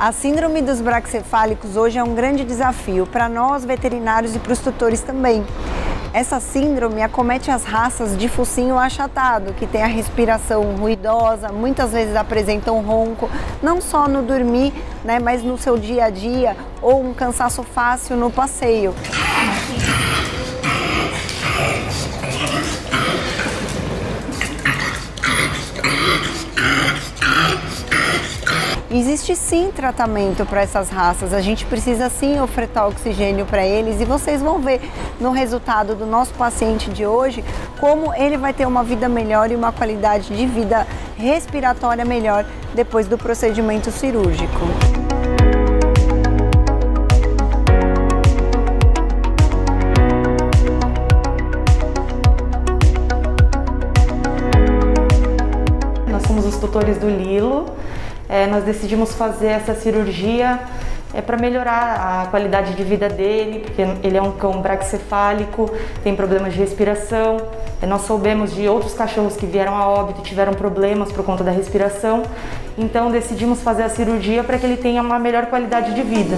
A síndrome dos braquicefálicos hoje é um grande desafio para nós veterinários e para os tutores também. Essa síndrome acomete as raças de focinho achatado, que tem a respiração ruidosa, muitas vezes apresentam ronco, não só no dormir, né, mas no seu dia a dia, ou um cansaço fácil no passeio. Existe sim tratamento para essas raças, a gente precisa sim ofertar oxigênio para eles e vocês vão ver no resultado do nosso paciente de hoje como ele vai ter uma vida melhor e uma qualidade de vida respiratória melhor depois do procedimento cirúrgico. Nós somos os tutores do Lilo. Nós decidimos fazer essa cirurgia para melhorar a qualidade de vida dele, porque ele é um cão braquicefálico, tem problemas de respiração. Nós soubemos de outros cachorros que vieram a óbito e tiveram problemas por conta da respiração, então decidimos fazer a cirurgia para que ele tenha uma melhor qualidade de vida.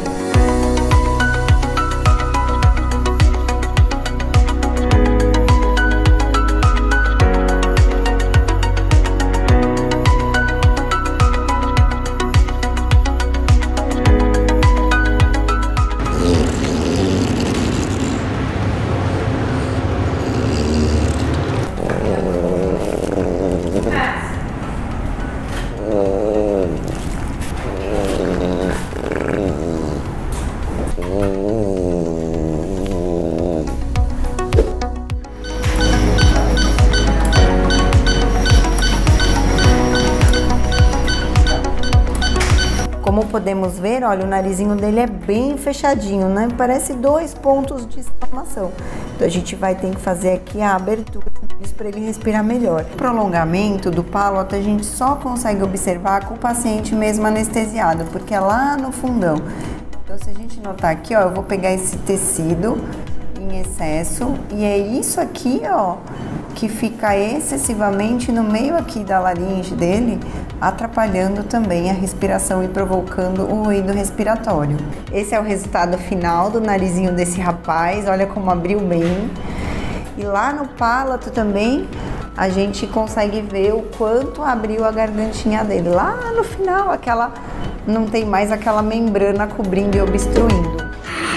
Como podemos ver, olha, o narizinho dele é bem fechadinho, né? Parece 2 pontos de exclamação. Então a gente vai ter que fazer aqui a abertura para ele respirar melhor. O prolongamento do palato a gente só consegue observar com o paciente mesmo anestesiado, porque é lá no fundão. Então se a gente notar aqui, ó, eu vou pegar esse tecido em excesso e é isso aqui, ó, que fica excessivamente no meio aqui da laringe dele, atrapalhando também a respiração e provocando o ruído respiratório. Esse é o resultado final do narizinho desse rapaz, olha como abriu bem. E lá no palato também a gente consegue ver o quanto abriu a gargantinha dele. Lá no final, não tem mais aquela membrana cobrindo e obstruindo.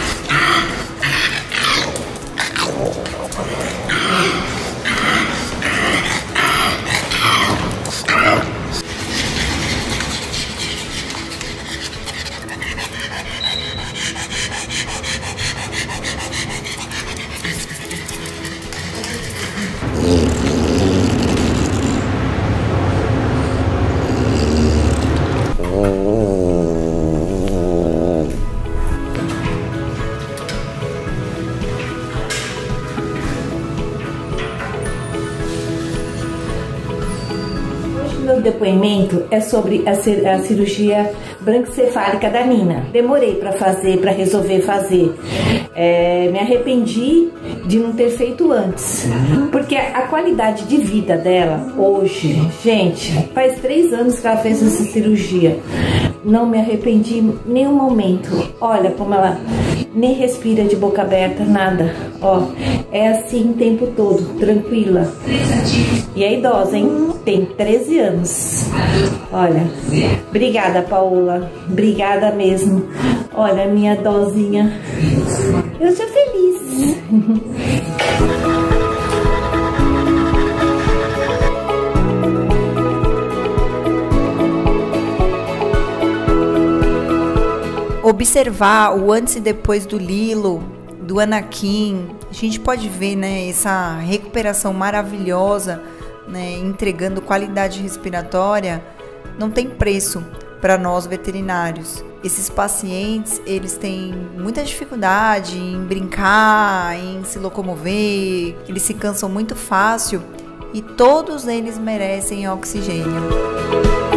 Meu depoimento é sobre a cirurgia braquicefálica da Nina. Demorei para fazer, para resolver fazer. Me arrependi de não ter feito antes, porque a qualidade de vida dela hoje, gente, faz 3 anos que ela fez essa cirurgia. Não me arrependi em nenhum momento. Olha como ela nem respira de boca aberta, nada. Ó, é assim o tempo todo, tranquila. E é idosa, hein? Tem 13 anos. Olha, obrigada, Paola. Obrigada mesmo. Olha, minha dozinha. Eu sou feliz. Observar o antes e depois do Lilo, do Anakin, a gente pode ver, né, essa recuperação maravilhosa, né, entregando qualidade respiratória, não tem preço para nós veterinários. Esses pacientes, eles têm muita dificuldade em brincar, em se locomover, eles se cansam muito fácil e todos eles merecem oxigênio.